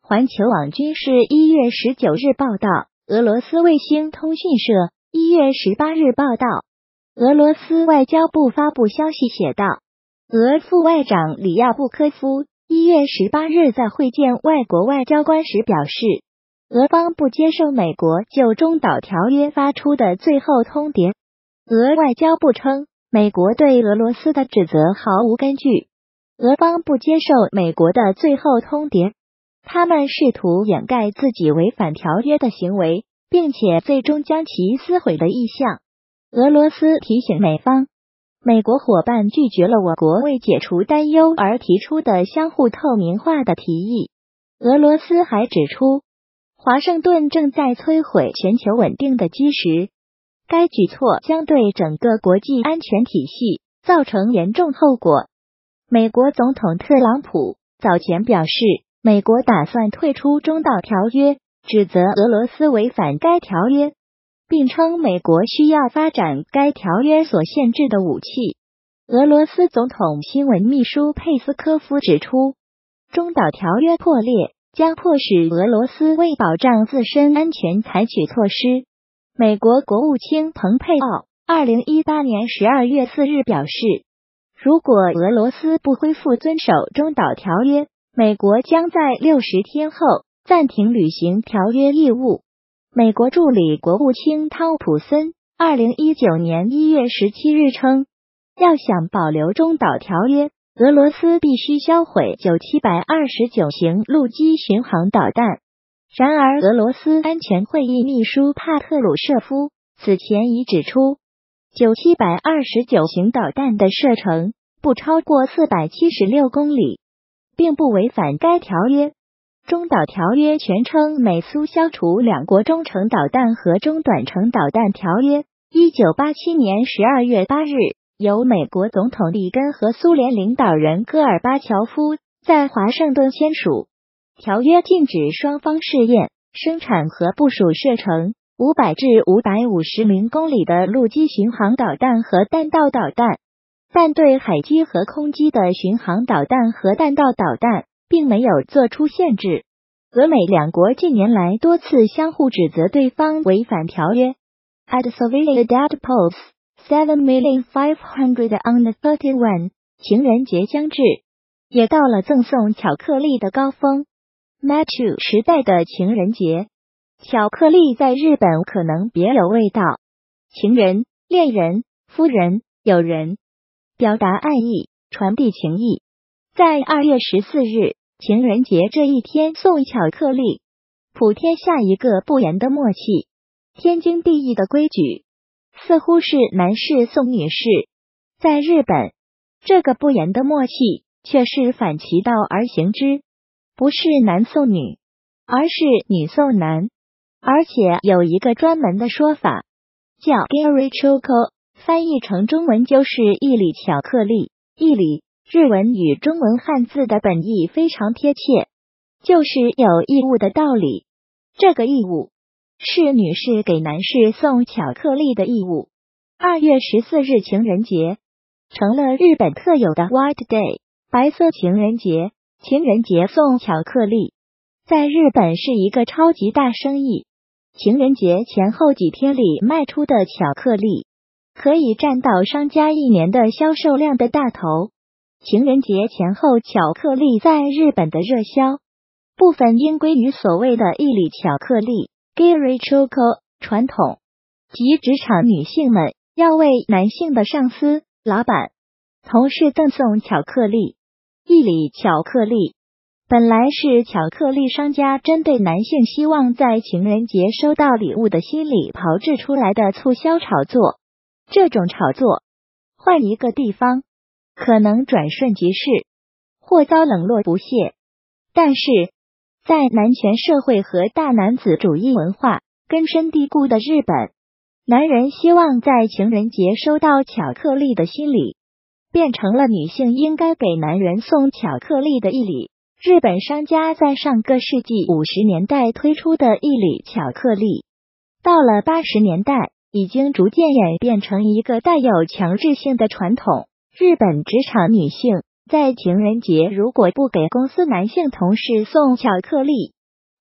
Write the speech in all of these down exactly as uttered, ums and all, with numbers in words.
环球网军事一月十九日报道，俄罗斯卫星通讯社一月十八日报道，俄罗斯外交部发布消息写道，俄副外长里亚布科夫一月十八日在会见外国外交官时表示，俄方不接受美国就中导条约发出的最后通牒。俄外交部称，美国对俄罗斯的指责毫无根据，俄方不接受美国的最后通牒，他们试图掩盖自己违反条约的行为，并且最终将其撕毁的意向。俄罗斯提醒美方，美国伙伴拒绝了我国为解除担忧而提出的相互透明化的提议。俄罗斯还指出，华盛顿正在摧毁全球稳定的基石，该举措将对整个国际安全体系造成严重后果。美国总统特朗普早前表示，美国打算退出中导条约，指责俄罗斯违反该条约，并称美国需要发展该条约所限制的武器。俄罗斯总统新闻秘书佩斯科夫指出，中导条约破裂将迫使俄罗斯为保障自身安全采取措施。美国国务卿蓬佩奥二零一八年十二月四日表示，如果俄罗斯不恢复遵守中导条约，美国将在六十天后暂停履行条约义务。美国助理国务卿汤普森二零一九年一月十七日称，要想保留中导条约，俄罗斯必须销毁九七二九型陆基巡航导弹。然而，俄罗斯安全会议秘书帕特鲁舍夫此前已指出，九七二九型导弹的射程不超过四百七十六公里，并不违反该条约。中导条约全称美苏消除两国中程导弹和中短程导弹条约，一九八七年十二月八日由美国总统里根和苏联领导人戈尔巴乔夫在华盛顿签署。条约禁止双方试验、生产和部署射程五百至五百五十零公里的陆基巡航导弹和弹道导弹，但对海基和空基的巡航导弹和弹道导弹并没有做出限制。俄美两国近年来多次相互指责对方违反条约。At Civil Data Polls, seven million five hundred on the thirty-one， 情人节将至，也到了赠送巧克力的高峰。Matthew 时代的情人节，巧克力在日本可能别有味道。情人、恋人、夫人、友人，表达爱意，传递情谊。在二月十四日情人节这一天送巧克力，普天下一个不言的默契，天经地义的规矩，似乎是男士送女士。在日本，这个不言的默契却是反其道而行之，不是男送女，而是女送男。而且有一个专门的说法，叫 Gary Choco， 翻译成中文就是一里巧克力。一里日文与中文汉字的本意非常贴切，就是有义务的道理。这个义务是女士给男士送巧克力的义务。二月十四日情人节成了日本特有的 White Day， 白色情人节。情人节送巧克力在日本是一个超级大生意。情人节前后几天里卖出的巧克力可以占到商家一年的销售量的大头。情人节前后巧克力在日本的热销，部分应归于所谓的一里巧克力 Gary Choco 传统，即职场女性们要为男性的上司、老板、同事赠送巧克力。一里巧克力本来是巧克力商家针对男性希望在情人节收到礼物的心理炮制出来的促销炒作。这种炒作换一个地方可能转瞬即逝，或遭冷落不屑，但是在男权社会和大男子主义文化根深蒂固的日本，男人希望在情人节收到巧克力的心理变成了女性应该给男人送巧克力的义理。日本商家在上个世纪五十年代推出的义理巧克力，到了八十年代已经逐渐演变成一个带有强制性的传统。日本职场女性在情人节如果不给公司男性同事送巧克力，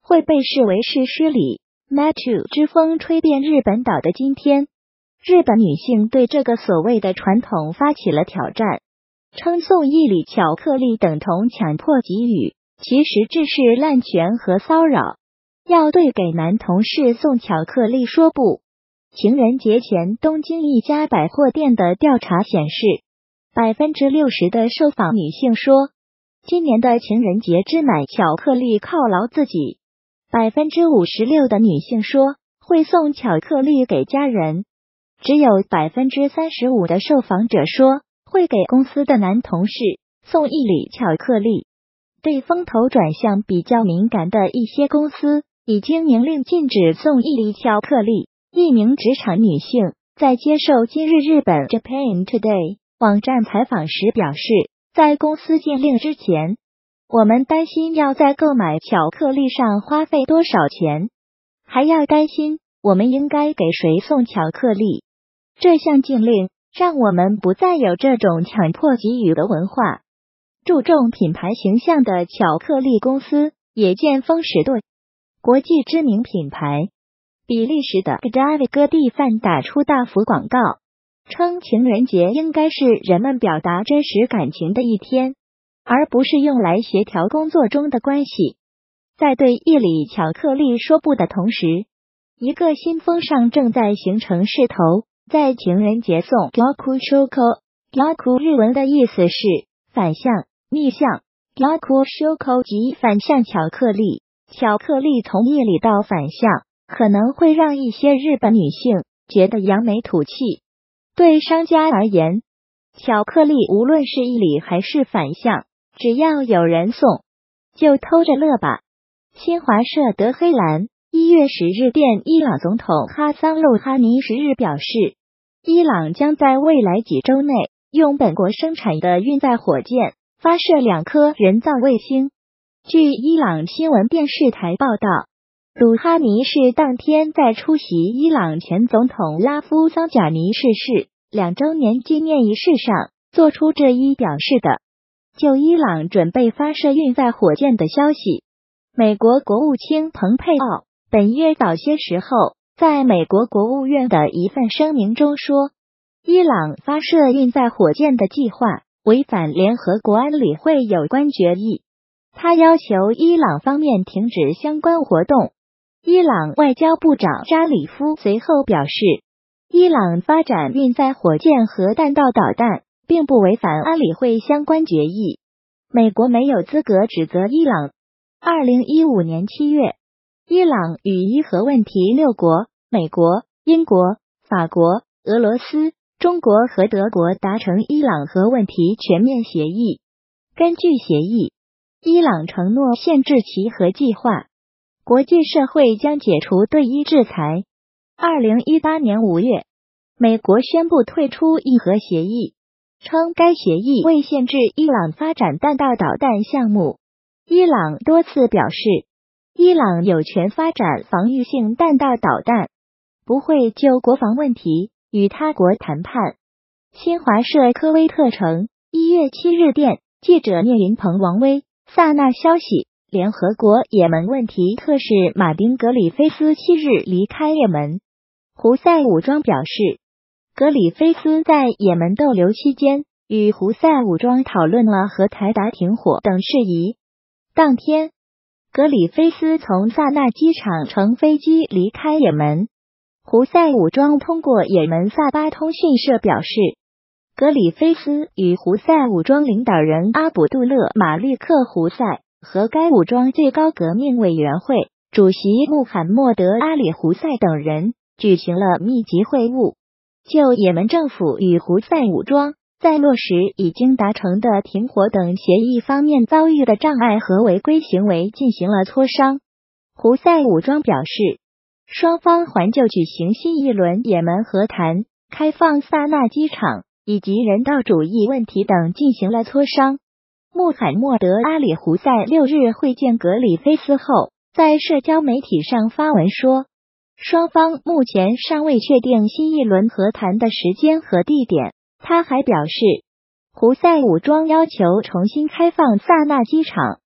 会被视为是失礼。MeToo 之风吹遍日本岛的今天，日本女性对这个所谓的传统发起了挑战，称送一礼巧克力等同强迫给予，其实这是滥权和骚扰，要对给男同事送巧克力说不。情人节前，东京一家百货店的调查显示，百分之六十的受访女性说，今年的情人节只买巧克力犒劳自己。百分之五十六的女性说会送巧克力给家人，只有百分之三十五的受访者说会给公司的男同事送一礼巧克力。对风头转向比较敏感的一些公司，已经明令禁止送一礼巧克力。一名职场女性在接受今日日本 Japan Today 网站采访时表示，在公司禁令之前，我们担心要在购买巧克力上花费多少钱，还要担心我们应该给谁送巧克力。这项禁令让我们不再有这种强迫给予的文化。注重品牌形象的巧克力公司也见风使舵，国际知名品牌比利时的 Gdavi 各地贩打出大幅广告，称情人节应该是人们表达真实感情的一天，而不是用来协调工作中的关系。在对一礼巧克力说不的同时，一个新风尚正在形成势头，在情人节送 Gyaku Shoko。 Gyaku 日文的意思是反向、逆向。 Gyaku Shoko 即反向巧克力。巧克力从一礼到反向，可能会让一些日本女性觉得扬眉吐气。对商家而言，巧克力无论是一礼还是反向，只要有人送，就偷着乐吧。新华社德黑兰一月十日电，伊朗总统哈桑路哈尼十日表示，伊朗将在未来几周内用本国生产的运载火箭发射两颗人造卫星。据伊朗新闻电视台报道，鲁哈尼是当天在出席伊朗前总统拉夫桑贾尼逝世两周年纪念仪式上做出这一表示的。就伊朗准备发射运载火箭的消息，美国国务卿蓬佩奥本月早些时候在美国国务院的一份声明中说，伊朗发射运载火箭的计划违反联合国安理会有关决议，他要求伊朗方面停止相关活动。伊朗外交部长扎里夫随后表示，伊朗发展运载火箭和弹道导弹并不违反安理会相关决议，美国没有资格指责伊朗。二零一五年七月，伊朗与伊核问题六国美国、英国、法国、俄罗斯、中国和德国达成伊朗核问题全面协议。根据协议，伊朗承诺限制其核计划，国际社会将解除对伊制裁。二零一八年五月，美国宣布退出伊核协议，称该协议未限制伊朗发展弹道导弹项目。伊朗多次表示，伊朗有权发展防御性弹道导弹，不会就国防问题与他国谈判。新华社科威特城一月七日电，记者聂云鹏、王威、萨那消息，联合国也门问题特使马丁·格里菲斯七日离开也门。胡塞武装表示，格里菲斯在也门逗留期间与胡塞武装讨论了和台达停火等事宜。当天，格里菲斯从萨那机场乘飞机离开也门。胡塞武装通过也门萨巴通讯社表示，格里菲斯与胡塞武装领导人阿卜杜勒·马利克·胡塞和该武装最高革命委员会主席穆罕默德·阿里·胡塞等人举行了密集会晤，就也门政府与胡塞武装在落实已经达成的停火等协议方面遭遇的障碍和违规行为进行了磋商。胡塞武装表示，双方还就举行新一轮也门和谈、开放萨那机场以及人道主义问题等进行了磋商。穆罕默德·阿里·胡塞六日会见格里菲斯后，在社交媒体上发文说，双方目前尚未确定新一轮和谈的时间和地点。他还表示，胡塞武装要求重新开放萨那机场，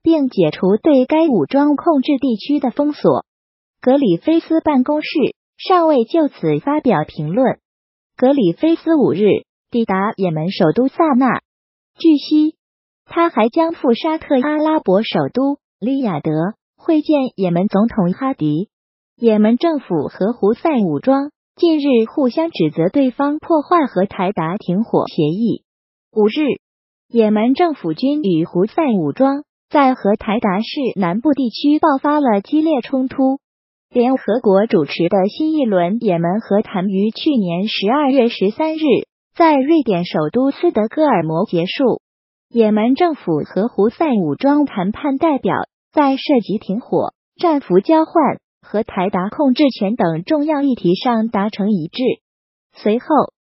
并解除对该武装控制地区的封锁。格里菲斯办公室尚未就此发表评论。格里菲斯五日抵达也门首都萨那，据悉，他还将赴沙特阿拉伯首都利雅得会见也门总统哈迪。也门政府和胡塞武装近日互相指责对方破坏和台达停火协议。五日，也门政府军与胡塞武装在和台达市南部地区爆发了激烈冲突。联合国主持的新一轮也门和谈于去年十二月十三日在瑞典首都斯德哥尔摩结束。也门政府和胡塞武装谈判代表在涉及停火、战俘交换和台达控制权等重要议题上达成一致。随后，